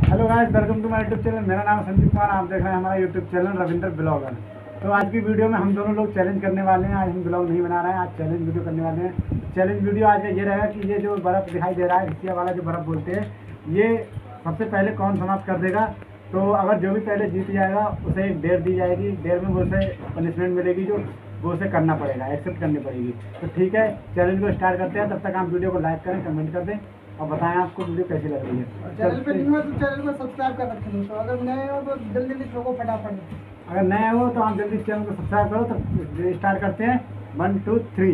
Hello guys, welcome to my YouTube channel. मेरा नाम है संजीव कुमार। आप देख रहे हैं हमारा यूट्यूब चैनल रविंद्र ब्लॉगर। तो आज की वीडियो में हम दोनों लोग चैलेंज करने वाले हैं। आज हम ब्लॉग नहीं बना रहे हैं, आज चैलेंज वीडियो करने वाले हैं। चैलेंज वीडियो आज का ये रहेगा कि ये जो बर्फ़ दिखाई दे रहा है, हिस्सिया वाला जो बर्फ़ बोलते हैं, ये सबसे पहले कौन समाप्त कर देगा। तो अगर जो भी पहले जीत जाएगा उसे एक डेयर दी जाएगी। डेयर में वो उसे पनिशमेंट मिलेगी जो वो उसे करना पड़ेगा, एक्सेप्ट करनी पड़ेगी। तो ठीक है, चैलेंज को स्टार्ट करते हैं। तब तक आप वीडियो को लाइक करें, कमेंट कर दें और बताएं आपको वीडियो कैसी लग रही है। चैनल पे न्यू है तो चैनल को सब्सक्राइब कर रखें। तो अगर नए हो तो जल्दी से ठोको फटाफट। अगर नए हो तो आप जल्दी चैनल को सब्सक्राइब करो। तो स्टार्ट करते हैं। 1 2 3।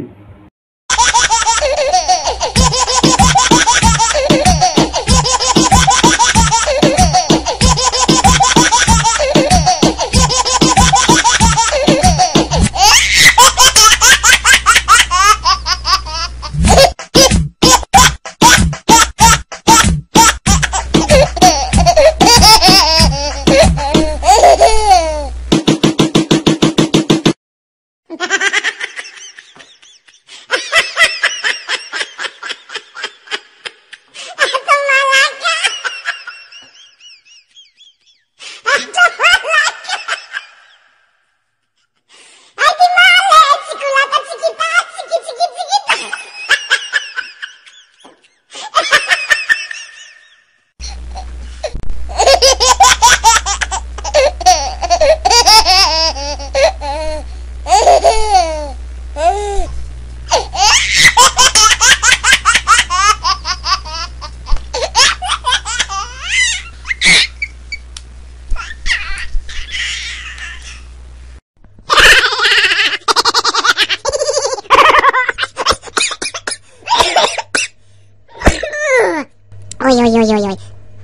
Oi, oi, oi, oi, oi.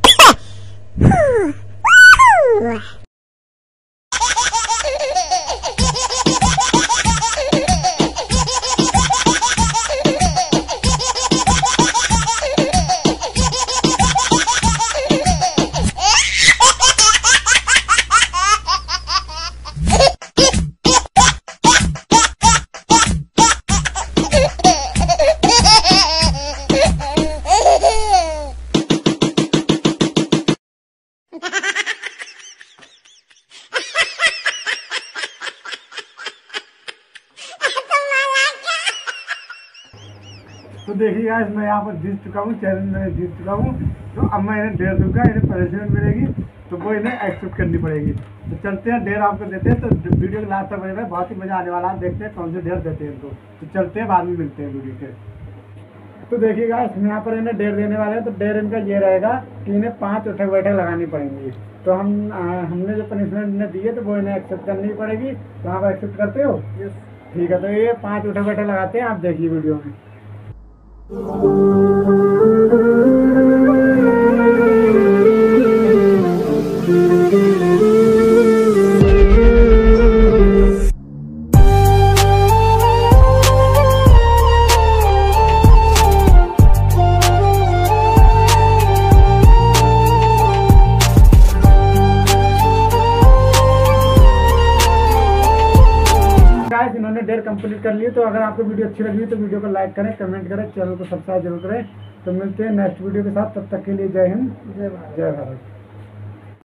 तो देखिए गाइस, मैं यहाँ पर जीत चुका हूँ, चैलेंज में जीत चुका हूँ। तो अब मैं इन्हें डेयर दूंगा, इन्हें पनिशमेंट मिलेगी तो वो इन्हें एक्सेप्ट करनी पड़ेगी। तो चलते हैं, डेयर आपको देते हैं। तो वीडियो के लास्ट तक बने रहे, बहुत ही मजा आने वाला है। देखते हैं कौन से डेयर देते हैं इनको। तो चलते हैं, बाद में मिलते हैं वीडियो के। तो देखिए गाइस, हम यहाँ पर इन्हें डेयर देने वाले हैं। तो डेयर इनका ये रहेगा कि इन्हें 5 उठक बैठक लगानी पड़ेंगी। तो हमने जो पनिशमेंट इन्हें दी है तो वो इन्हें एक्सेप्ट करनी पड़ेगी। तो आप एक्सेप्ट करते हो? ठीक है, तो ये 5 उठक बैठक लगाते हैं। आप देखिए वीडियो में। इन्होंने डेयर कंप्लीट कर ली। तो अगर आपको वीडियो अच्छी लगी तो वीडियो को लाइक करें, कमेंट करें, चैनल को सब्सक्राइब जरूर करें। तो मिलते हैं नेक्स्ट वीडियो के साथ। तब तक के लिए जय हिंद, जय भारत।